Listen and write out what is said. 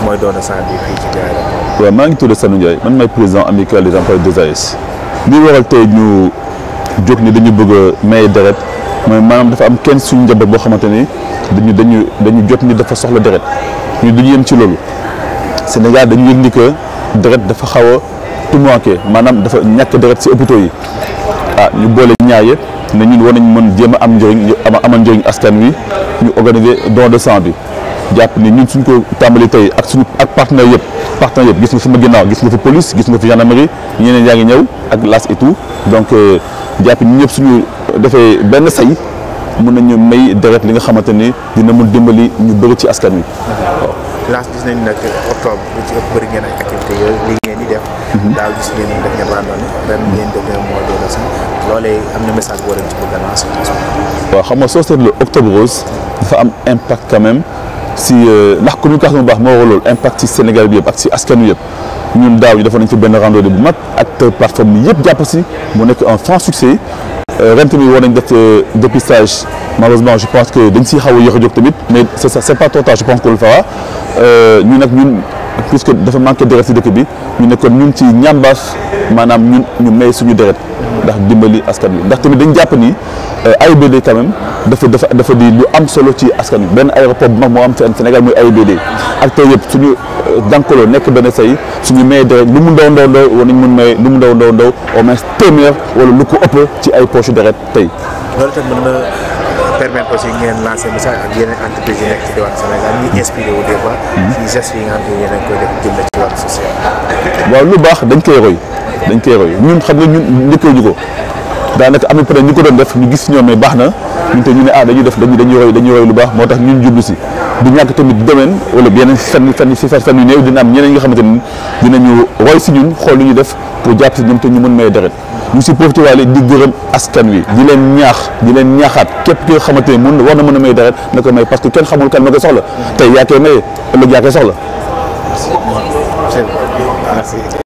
mooy doon sang bi fii ci Ndiaye. waaw maa ngi tudd Sanu Ndiaye man maay président amical des employés des AS. li waral tey ñu jóg ni dañu bëgg a maye deret mooy maanaam dafa am kenn suñu njaboot boo xamante ni dañu jot ni dafa soxla deret ñu duñu yem ci loolu Sénégal dañu yëg ni que deret dafa xaw a tumuranke maanaam dafa ñàkk deret si hôpitaux yi ñu boole ñaar yëpp ne ñun war nañ mën jéem a am njëriñ amal njëriñ askan wi ñu organiser don de sang bi jàpp ni ñun suñ ko tàmbali tey ak partenaires yëpp gis nga fi ma ginnaaw gis nga fi police gis nga fi gendarmerie ñeneen yaa ngi ñëw ak las et tout donc jàpp ni ñëpp suñu defee benn say mën nañu may deret li nga xamante ni dina mun dimbali ñu bëri ci askan wi waaw. las gis nañ nag octobre bu ci ëpp bëri ngeen ay activités yooyu li ngeen di def. daaw gis ngeen def ngeen randonnée ren ngeen def ngeen mois de décembre loolee am na message boo leen ci bëgg a lancer. waaw xam nga soo seetloo octobre rose dafa am impact quand même si ndax communication bu baax moo waral loolu impact ci Sénégal bi yëpp ak si askan wi yëpp ñun daaw yi defoon nañ fi benn randonnée bu mag ak plateforme bi yëpp jàpp si mu nekk un franc succès ren tamit war nañ def dépistage malheureusement je pense que dañ siy xaw a yéex a jóg tamit mais c'est pas trop tard je pense qu'on le fera ñun puisque dafa manqué deret si dëkk bi ñu ne kon ñun ci ñambaas maanaam ñun ñu may suñu deret ndax dimbali askan wi ndax tamit dañ jàpp ni AIBD quand même dafa di lu am solo ci askan wi benn aéroport bu mag moo am fenn Sénégal muy AIBD acteurs yëpp suñu dankaloo nekk benn say suñu may deret lu mu ndaw war nañ mën may lu mu ndaw au moins téeméer wala lu ko ëpp ci ay poche deret tey. loolu tam mën na permettre aussi ngeen lancer message ak yeneen entreprises yi nekk ci diwaan Sénégal ñuy inspiré wu des fois. ci gestes yi nga xam ne yéen a ngi koy def jëm ci wàllu social. waaw lu baax dañ koy roy ñun xam nga ñun njëkkee ñu ko daanaka am na peut-être ñu ko doon def ñu gis ñoom mais baax na ñun te ñu ne dañuy roy lu baax moo tax ñun jublu si du ñàkk tamit domaine wala yeneen fenn yu néew dina am ñeneen nga xamante ni dinañu roy si ñun xool lu ñu def pour jàpp si ñoom te ñu mën may deret ñu si profité waale di gërëm askan wi di leen ñaaxaat képp ki nga xamante ni war na mën a may deret na ko may parce que kenn xamul kan ma koy soxla tey yaa koy maye ëllëg yaa koy soxla. Merci.